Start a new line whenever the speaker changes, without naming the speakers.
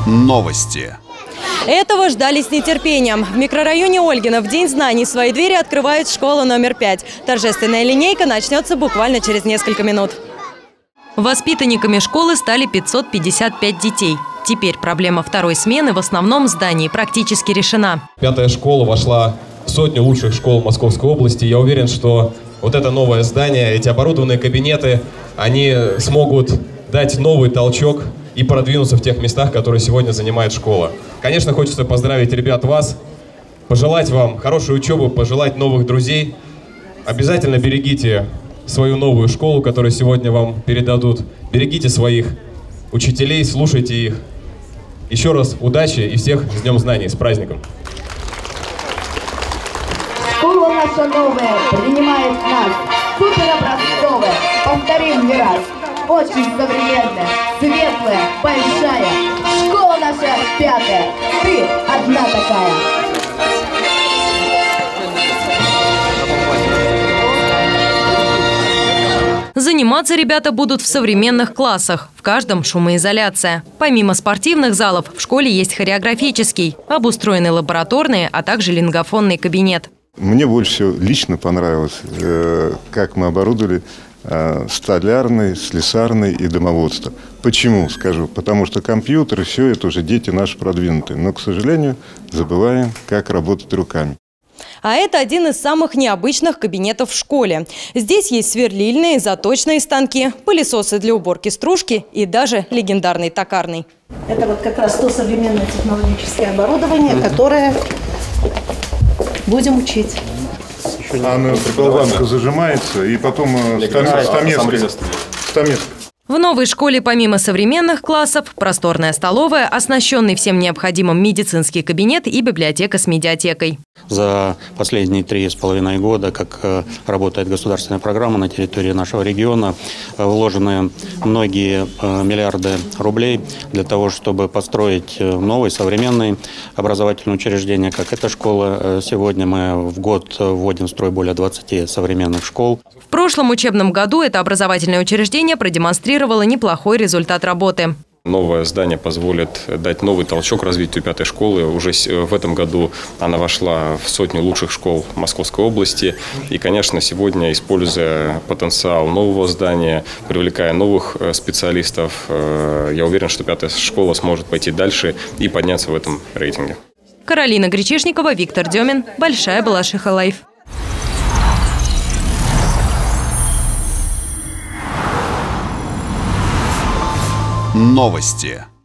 Новости.
Этого ждали с нетерпением. В микрорайоне Ольгино в День знаний свои двери открывает школа номер 5. Торжественная линейка начнется буквально через несколько минут. Воспитанниками школы стали 555 детей. Теперь проблема второй смены в основном здании практически решена.
Пятая школа вошла в 100 лучших школ Московской области. Я уверен, что вот это новое здание, эти оборудованные кабинеты, они смогут дать новый толчок и продвинуться в тех местах, которые сегодня занимает школа. Конечно, хочется поздравить ребят вас, пожелать вам хорошей учебы, пожелать новых друзей. Обязательно берегите свою новую школу, которую сегодня вам передадут. Берегите своих учителей, слушайте их. Еще раз удачи и всех с Днем знаний, с праздником!
Школа наша новая принимает нас, суперобразцовая, повторим не раз. Очень современная, светлая, большая. Школа наша 5-я. Ты одна такая.
Заниматься ребята будут в современных классах. В каждом шумоизоляция. Помимо спортивных залов, в школе есть хореографический, обустроены лабораторные, а также лингофонный кабинет.
Мне больше всего лично понравилось, как мы оборудовали столярный, слесарный и домоводство. Почему, скажу? Потому что компьютеры, все это уже дети наши продвинутые. Но, к сожалению, забываем, как работать руками.
А это один из самых необычных кабинетов в школе. Здесь есть сверлильные, заточные станки, пылесосы для уборки стружки и даже легендарный токарный.
Это вот как раз то современное технологическое оборудование, которое будем учить.
Она болванка зажимается, и потом стамеска. В
новой школе помимо современных классов просторная столовая, оснащенный всем необходимым медицинский кабинет и библиотека с медиатекой.
За последние 3,5 года, как работает государственная программа на территории нашего региона, вложены многие миллиарды рублей для того, чтобы построить новые современные образовательные учреждения, как эта школа. Сегодня мы в год вводим в строй более 20 современных школ.
В прошлом учебном году это образовательное учреждение продемонстрировало неплохой результат работы.
Новое здание позволит дать новый толчок развитию 5-й школы. Уже в этом году она вошла в 100 лучших школ Московской области. И, конечно, сегодня, используя потенциал нового здания, привлекая новых специалистов, я уверен, что 5-я школа сможет пойти дальше и подняться в этом рейтинге.
Каролина Гречишникова, Виктор Демин. Большая Балашиха Лайф.
Новости.